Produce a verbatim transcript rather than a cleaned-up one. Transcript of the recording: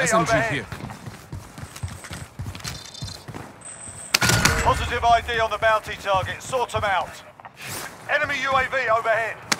S M G overhead. here. Positive I D on the bounty target. Sort them out. Enemy U A V overhead.